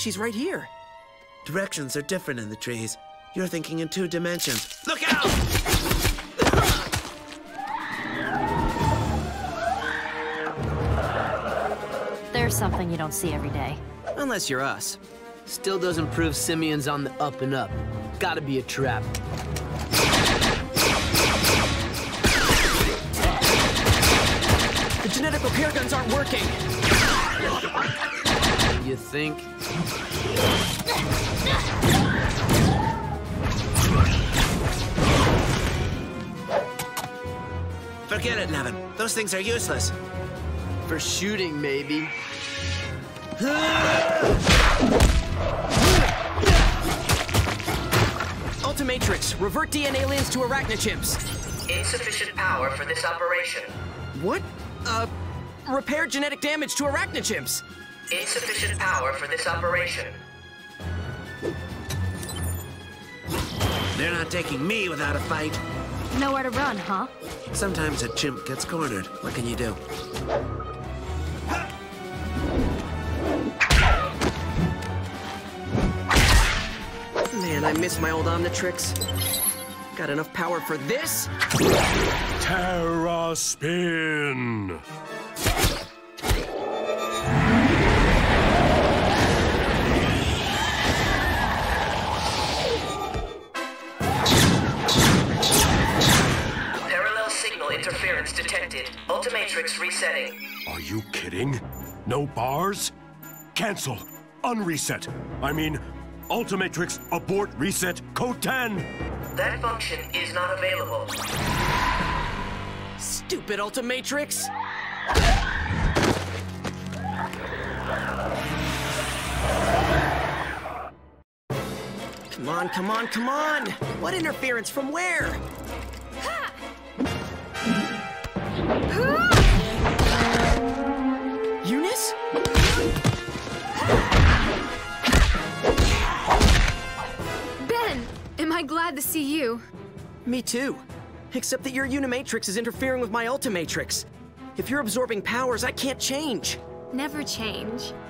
she's right here. Directions are different in the trees. You're thinking in 2 dimensions. Look out! There's something you don't see every day. Unless you're us. Still doesn't prove Simeon's on the up and up. Gotta be a trap. The genetic repair guns aren't working. You think? Forget it, Nevin. Those things are useless. For shooting, maybe. Ultimatrix, revert DNA aliens to arachnochimps. Insufficient power for this operation. What? Repair genetic damage to arachnochimps. Insufficient power for this operation. They're not taking me without a fight. Nowhere to run, huh? Sometimes a chimp gets cornered. What can you do? Man, I miss my old Omnitrix. Got enough power for this? Terra Spin! Parallel signal interference detected. Ultimatrix resetting. Are you kidding? No bars? Cancel. Unreset. I mean, Ultimatrix abort reset code 10. That function is not available. Stupid Ultimatrix! Come on, come on, come on! What interference from where? Eunice? Ben, am I glad to see you? Me too. Except that your Unimatrix is interfering with my Ultimatrix. If you're absorbing powers, I can't change. Never change.